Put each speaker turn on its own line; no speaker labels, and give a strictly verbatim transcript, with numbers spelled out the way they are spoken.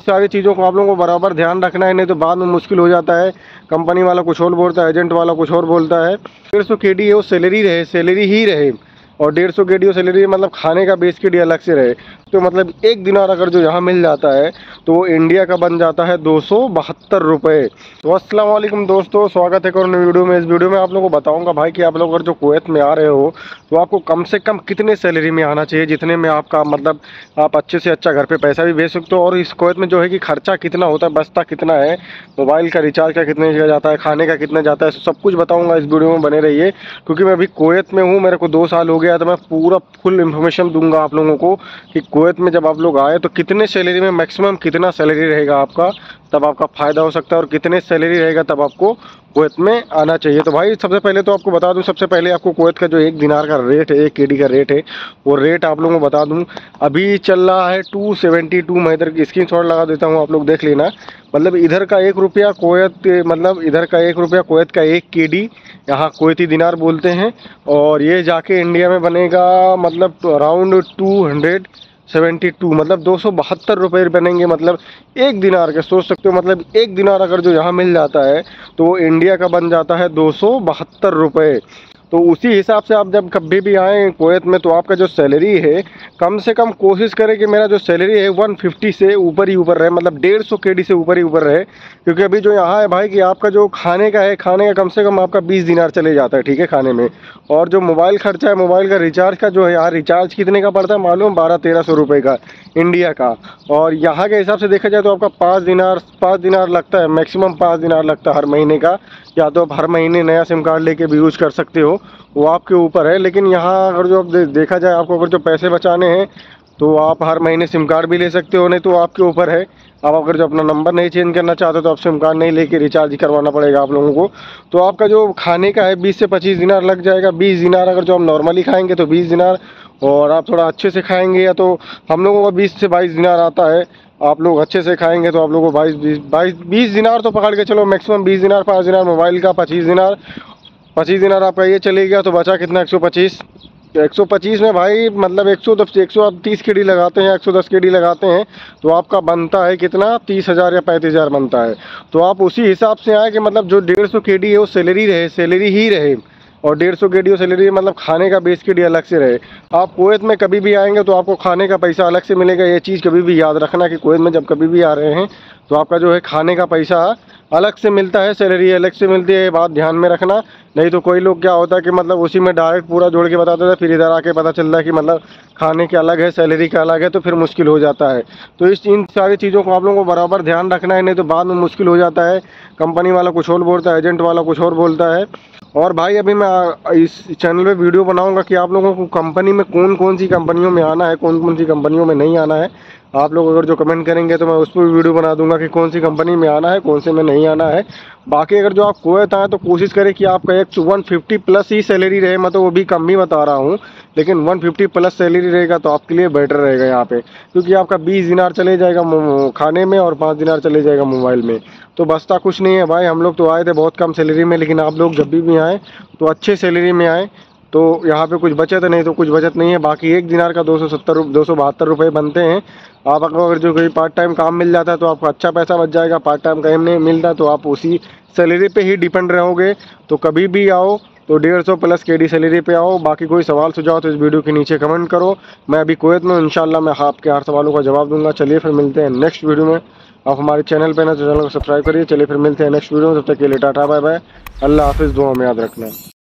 सारी चीज़ों को आप लोगों को बराबर ध्यान रखना है, नहीं तो बाद में मुश्किल हो जाता है। कंपनी वाला कुछ और बोलता है, एजेंट वाला कुछ और बोलता है। डेढ़ सौ के डी है वो सैलरी रहे, सैलरी ही रहे, और डेढ़ सौ के डी सैलरी मतलब खाने का बेस के डी अलग से रहे। तो मतलब एक दिनार अगर जो यहाँ मिल जाता है तो वो इंडिया का बन जाता है दो सौ बहत्तर रुपये। तो अस्सलाम वालेकुम दोस्तों, स्वागत है एक और नई वीडियो में। इस वीडियो में आप लोगों को बताऊंगा भाई कि आप लोग अगर जो कुवैत में आ रहे हो तो आपको कम से कम कितने सैलरी में आना चाहिए, जितने में आपका मतलब आप अच्छे से अच्छा घर पे पैसा भी भेज सकते हो। और इस कुवैत में जो है कि खर्चा कितना होता है, बचता कितना है, मोबाइल का रिचार्ज का कितने का जाता है, खाने का कितना जाता है, सब कुछ बताऊँगा। इस वीडियो में बने रहिए क्योंकि मैं अभी कुवैत में हूँ, मेरे को दो साल हो गया, तो मैं पूरा फुल इन्फॉर्मेशन दूंगा आप लोगों को कि कुवैत में जब आप लोग आए तो कितने सैलरी में मैक्सिमम कितना सैलरी रहेगा आपका, तब आपका फ़ायदा हो सकता है, और कितने सैलरी रहेगा तब आपको कुवैत में आना चाहिए। तो भाई सबसे पहले तो आपको बता दूं, सबसे पहले आपको कुवैत का जो एक दिनार का रेट है, एक केडी का रेट है, वो रेट आप लोगों को बता दूं। अभी चल रहा है टू सेवेंटी टू। मैं इधर स्क्रीन शॉट लगा देता हूँ, आप लोग देख लेना। मतलब इधर का एक रुपया कुवैत, मतलब इधर का एक रुपया कुवैत का एक केडी यहाँ कुवैती दिनार बोलते हैं, और ये जाके इंडिया में बनेगा मतलब around two hundred seventy two, मतलब दो सौ बहत्तर रुपये बनेंगे मतलब एक दिनार के। सोच सकते हो मतलब एक दिनार अगर जो यहाँ मिल जाता है तो वो इंडिया का बन जाता है दो सौ बहत्तर रुपये। तो उसी हिसाब से आप जब कभी भी आएँ कुवैत में तो आपका जो सैलरी है, कम से कम कोशिश करें कि मेरा जो सैलरी है वन फिफ्टी से ऊपर ही ऊपर रहे, मतलब डेढ़ सौ के डी से ऊपर ही ऊपर रहे। क्योंकि अभी जो यहाँ है भाई कि आपका जो खाने का है, खाने का कम से कम आपका बीस दिनार चले जाता है, ठीक है, खाने में। और जो मोबाइल खर्चा है, मोबाइल का रिचार्ज का जो है, यहाँ रिचार्ज कितने का पड़ता है मालूम, बारह तेरह सौ रुपये का इंडिया का। और यहाँ के हिसाब से देखा जाए तो आपका पाँच दिनार पाँच दिनार लगता है, मैक्सिमम पाँच दिनार लगता है हर महीने का। या तो आप हर महीने नया सिम कार्ड लेके भी यूज़ कर सकते हो, वो आपके ऊपर है। लेकिन यहाँ अगर जो अब दे, देखा जाए आपको अगर जो पैसे बचाने हैं तो आप हर महीने सिम कार्ड भी ले सकते हो, नहीं तो आपके ऊपर है। आप अगर जो अपना नंबर नहीं चेंज करना चाहते तो आप सिम कार्ड नहीं लेके रिचार्ज ही करवाना पड़ेगा आप लोगों को। तो आपका जो खाने का है बीस से पच्चीस दिनार लग जाएगा। बीस दिनार अगर जो हम नॉर्मली खाएंगे तो बीस दिनार, और आप थोड़ा अच्छे से खाएंगे या तो हम लोगों का बीस से बाईस दिनार आता है। आप लोग अच्छे से खाएंगे तो आप लोगों को बाईस बीस बाईस बीस दिनार तो पकड़ के चलो, मैक्सिमम बीस दिनार, पाँच दिनार मोबाइल का, पच्चीस दिनार पच्चीस दिनार आपका ये चले गया। तो बचा कितना, एक सौ पच्चीस। एक सौ पच्चीस में भाई मतलब एक सौ दस एक सौ तीस के डी लगाते हैं, एक सौ दस के डी लगाते हैं तो आपका बनता है कितना, तीस हज़ार या पैंतीस हज़ार बनता है। तो आप उसी हिसाब से आए कि मतलब जो डेढ़ सौ के डी है वो सैलरी रहे, सैलरी ही रहे, और डेढ़ सौ के डी सैलरी मतलब खाने का बेस के डी अलग से रहे। आप कुवैत में कभी भी आएंगे तो आपको खाने का पैसा अलग से मिलेगा। ये चीज़ कभी भी याद रखना कि कुवैत में जब कभी भी आ रहे हैं तो आपका जो है खाने का पैसा अलग से मिलता है, सैलरी अलग से मिलती है। ये बात ध्यान में रखना। नहीं तो कोई लोग क्या होता है कि मतलब उसी में डायरेक्ट पूरा जोड़ के बताते थे, फिर इधर आके पता चलता है कि मतलब खाने के अलग है, सैलरी का अलग है, तो फिर मुश्किल हो जाता है। तो इस इन सारी चीज़ों को आप लोगों को बराबर ध्यान रखना है, नहीं तो बाद में मुश्किल हो जाता है। कंपनी वाला कुछ और बोलता है, एजेंट वाला कुछ और बोलता है। और भाई अभी मैं इस चैनल पे वीडियो बनाऊंगा कि आप लोगों को कंपनी में कौन कौन सी कंपनियों में आना है, कौन कौन सी कंपनियों में नहीं आना है। आप लोग अगर जो कमेंट करेंगे तो मैं उस पर वीडियो बना दूंगा कि कौन सी कंपनी में आना है, कौन से में नहीं आना है। बाकी अगर जो आप कुवैत आए तो कोशिश करें कि आपका एक वन फिफ्टी प्लस ही सैलरी रहे। मैं तो वो भी कम ही बता रहा हूँ, लेकिन वन फिफ्टी प्लस सैलरी रहेगा तो आपके लिए बेटर रहेगा यहाँ पे। क्योंकि आपका बीस दिनार चले जाएगा खाने में और पाँच दिनार चले जाएगा मोबाइल में, तो बचता कुछ नहीं है भाई। हम लोग तो आए थे बहुत कम सैलरी में, लेकिन आप लोग जब भी आएँ तो अच्छे सैलरी में आएँ तो यहाँ पे कुछ बचत नहीं तो कुछ बचत नहीं है। बाकी एक दिनार का दो सौ सत्तर दो सौ बहत्तर रुपये बनते हैं। आप अगर जो कोई पार्ट टाइम काम मिल जाता है तो आपको अच्छा पैसा बच जाएगा। पार्ट टाइम काम नहीं मिलता तो आप उसी सैलरी पे ही डिपेंड रहोगे। तो कभी भी आओ तो डेढ़ सौ प्लस के डी सैलरी पे आओ। बाकी कोई सवाल सुझाव तो इस वीडियो के नीचे कमेंट करो। मैं अभी कुवैत में हूं, इंशाल्लाह मैं आपके हर सवालों का जवाब दूंगा। चलिए फिर मिलते हैं नेक्स्ट वीडियो में। आप हमारे चैनल पे ना तो चैनल को सब्सक्राइब करिए। चलिए फिर मिलते हैं नेक्स्ट वीडियो में, तब तक के लिए टाटा बाय बाय, अल्लाह हाफिज़, दुआ में याद रखना।